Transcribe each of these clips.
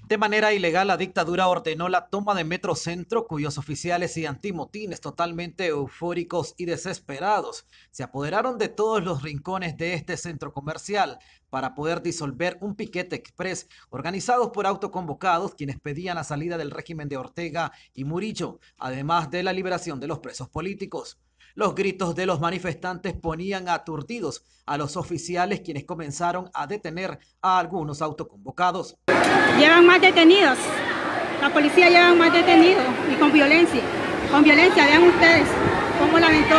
De manera ilegal, la dictadura ordenó la toma de Metrocentro, cuyos oficiales y antimotines, totalmente eufóricos y desesperados, se apoderaron de todos los rincones de este centro comercial para poder disolver un piquete express organizados por autoconvocados, quienes pedían la salida del régimen de Ortega y Murillo, además de la liberación de los presos políticos. Los gritos de los manifestantes ponían aturdidos a los oficiales, quienes comenzaron a detener a algunos autoconvocados. Llevan más detenidos, la policía lleva más detenidos y con violencia, vean ustedes cómo lamentó.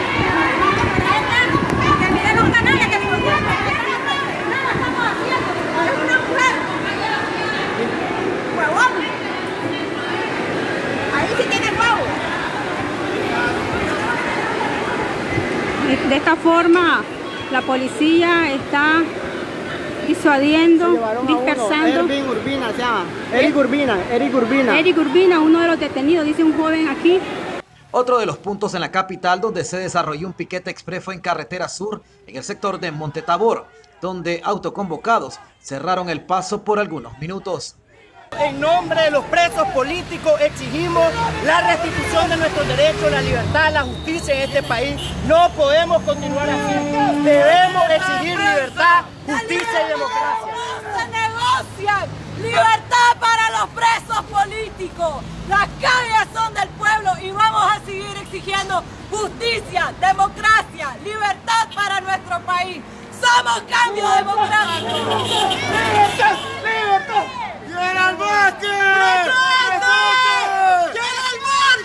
De esta forma la policía está disuadiendo, dispersando. Eric Urbina se llama. Eric Urbina, uno de los detenidos, dice un joven aquí. Otro de los puntos en la capital donde se desarrolló un piquete exprés fue en Carretera Sur, en el sector de Monte Tabor, donde autoconvocados cerraron el paso por algunos minutos. En nombre de los presos políticos exigimos la restitución de nuestros derechos, la libertad, la justicia en este país. No podemos continuar así. Debemos exigir libertad, justicia y democracia. Se negocian libertad para los presos políticos. Las calles son del pueblo y vamos a seguir exigiendo justicia, democracia, libertad para nuestro país. Somos Cambio Democrático. ¡Libertad! ¡Libertad! ¡Quiero el bosque! ¡Quiero el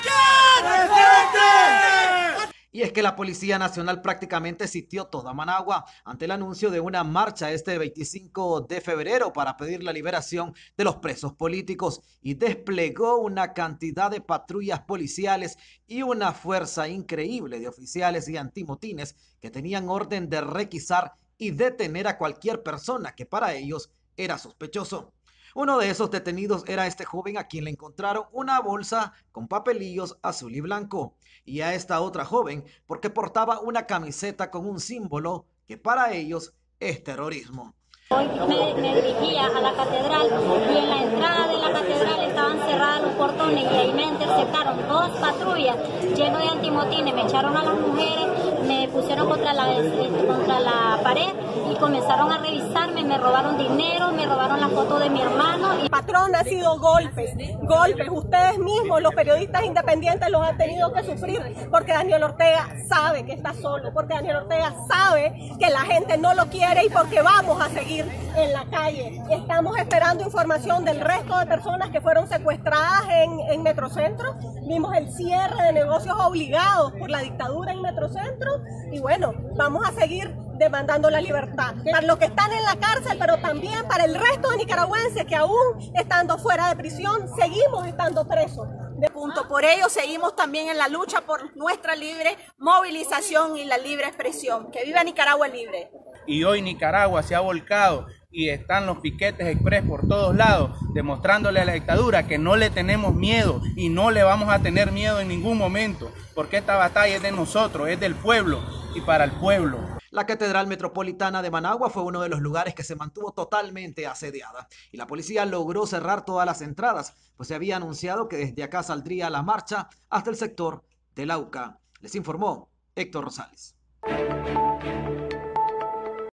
bosque! Y es que la Policía Nacional prácticamente sitió toda Managua ante el anuncio de una marcha este 25 de febrero para pedir la liberación de los presos políticos y desplegó una cantidad de patrullas policiales y una fuerza increíble de oficiales y antimotines que tenían orden de requisar y detener a cualquier persona que para ellos era sospechoso. Uno de esos detenidos era este joven a quien le encontraron una bolsa con papelillos azul y blanco, y a esta otra joven porque portaba una camiseta con un símbolo que para ellos es terrorismo. Hoy me dirigía a la catedral y en la entrada de la catedral estaban cerrados los portones y ahí me interceptaron dos patrullas llenos de antimotines, me echaron a las mujeres, me pusieron contra la pared y comenzaron a revisarme, me robaron dinero, me robaron la foto de mi hermano. Patrón, ha sido golpes. Ustedes mismos, los periodistas independientes, los han tenido que sufrir porque Daniel Ortega sabe que está solo, porque Daniel Ortega sabe que la gente no lo quiere y porque vamos a seguir en la calle. Estamos esperando información del resto de personas que fueron secuestradas en Metrocentro. Vimos el cierre de negocios obligados por la dictadura en Metrocentro y bueno, vamos a seguir demandando la libertad para los que están en la cárcel, pero también para el resto de nicaragüenses que aún estando fuera de prisión seguimos estando presos. Por ello seguimos también en la lucha por nuestra libre movilización y la libre expresión. ¡Que viva Nicaragua libre! Y hoy Nicaragua se ha volcado y están los piquetes express por todos lados, demostrándole a la dictadura que no le tenemos miedo y no le vamos a tener miedo en ningún momento, porque esta batalla es de nosotros, es del pueblo y para el pueblo. La Catedral Metropolitana de Managua fue uno de los lugares que se mantuvo totalmente asediada y la policía logró cerrar todas las entradas, pues se había anunciado que desde acá saldría la marcha hasta el sector de Lauca. Les informó Héctor Rosales.